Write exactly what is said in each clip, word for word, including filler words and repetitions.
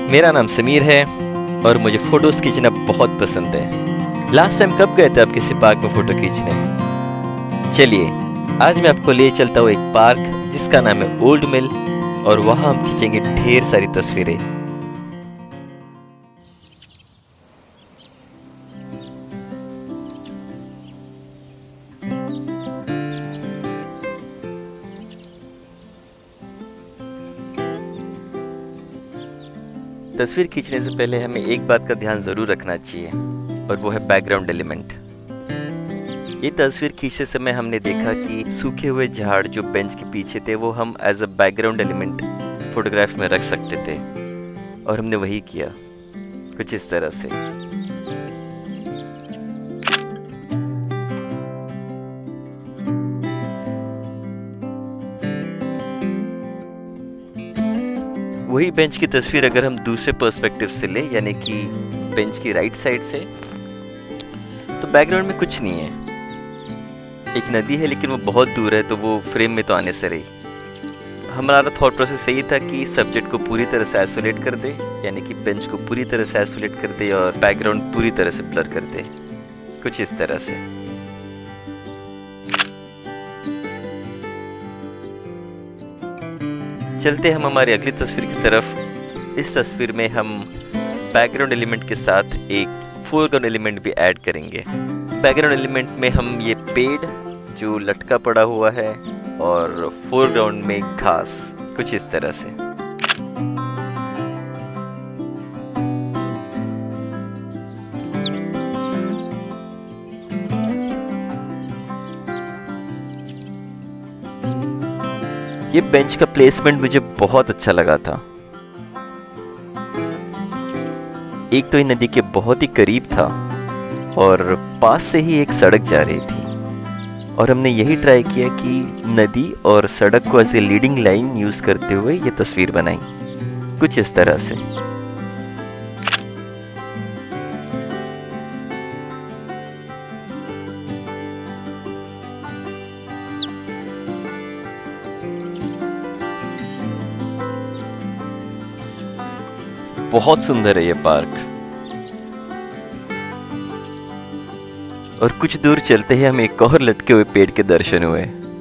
मेरा नाम समीर है और मुझे फ़ोटोज़ खींचना बहुत पसंद है। लास्ट टाइम कब गए थे आप किसी पार्क में फ़ोटो खींचने? चलिए आज मैं आपको ले चलता हूँ एक पार्क जिसका नाम है ओल्ड मिल, और वहाँ हम खींचेंगे ढेर सारी तस्वीरें। तस्वीर खींचने से पहले हमें एक बात का ध्यान ज़रूर रखना चाहिए, और वो है बैकग्राउंड एलिमेंट। ये तस्वीर खींचते समय हमने देखा कि सूखे हुए झाड़ जो बेंच के पीछे थे वो हम as a background element photograph में रख सकते थे, और हमने वही किया कुछ इस तरह से। वही बेंच की तस्वीर अगर हम दूसरे पर्सपेक्टिव से ले, यानी कि बेंच की राइट साइड से, तो बैकग्राउंड में कुछ नहीं है। एक नदी है लेकिन वो बहुत दूर है, तो वो फ्रेम में तो आने से रही। हमारा थॉट प्रोसेस यही था कि सब्जेक्ट को पूरी तरह से आइसोलेट कर दे, यानी कि बेंच को पूरी तरह से आइसोलेट कर दे और बैकग्राउंड पूरी तरह से ब्लर कर दे, कुछ इस तरह से। चलते हम हमारी अगली तस्वीर की तरफ। इस तस्वीर में हम बैकग्राउंड एलिमेंट के साथ एक फोरग्राउंड एलिमेंट भी ऐड करेंगे। बैकग्राउंड एलिमेंट में हम ये पेड़ जो लटका पड़ा हुआ है, और फोरग्राउंड में घास, कुछ इस तरह से। ये बेंच का प्लेसमेंट मुझे बहुत अच्छा लगा था। एक तो ये नदी के बहुत ही करीब था और पास से ही एक सड़क जा रही थी, और हमने यही ट्राई किया कि नदी और सड़क को as a leading line use करते हुए ये तस्वीर बनाई, कुछ इस तरह से। बहुत सुंदर है ये पार्क। और कुछ दूर चलते ही हमें एक और लटके हुए पेड़ के दर्शन हुए,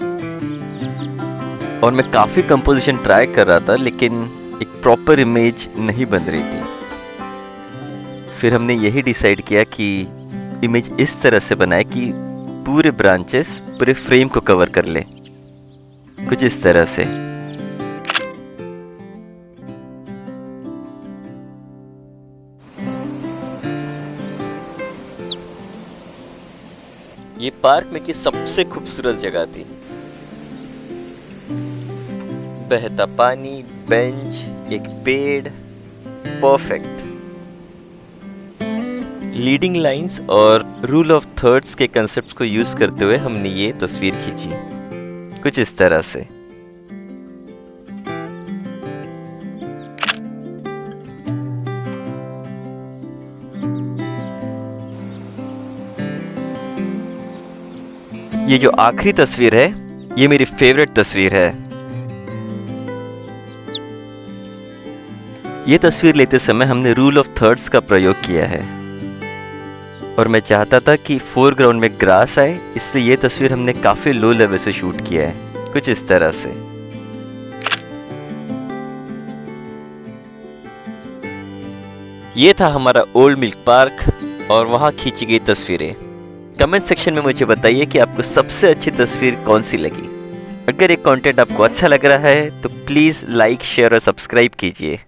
और मैं काफी कंपोजिशन ट्राई कर रहा था लेकिन एक प्रॉपर इमेज नहीं बन रही थी। फिर हमने यही डिसाइड किया कि इमेज इस तरह से बनाए कि पूरे ब्रांचेस पूरे फ्रेम को कवर कर ले, कुछ इस तरह से। ये पार्क में की सबसे खूबसूरत जगह थी। बहता पानी, बेंच, एक पेड़, परफेक्ट। लीडिंग लाइंस और रूल ऑफ थर्ड्स के कंसेप्ट को यूज करते हुए हमने ये तस्वीर खींची, कुछ इस तरह से। ये जो आखिरी तस्वीर है ये मेरी फेवरेट तस्वीर है। ये तस्वीर लेते समय हमने रूल ऑफ थर्ड्स का प्रयोग किया है, और मैं चाहता था कि फोरग्राउंड में ग्रास आए, इसलिए ये तस्वीर हमने काफी लो लेवल से शूट किया है, कुछ इस तरह से। ये था हमारा ओल्ड मिल पार्क और वहां खींची गई तस्वीरें। कमेंट सेक्शन में मुझे बताइए कि आपको सबसे अच्छी तस्वीर कौन सी लगी। अगर ये कंटेंट आपको अच्छा लग रहा है तो प्लीज़ लाइक, शेयर और सब्सक्राइब कीजिए।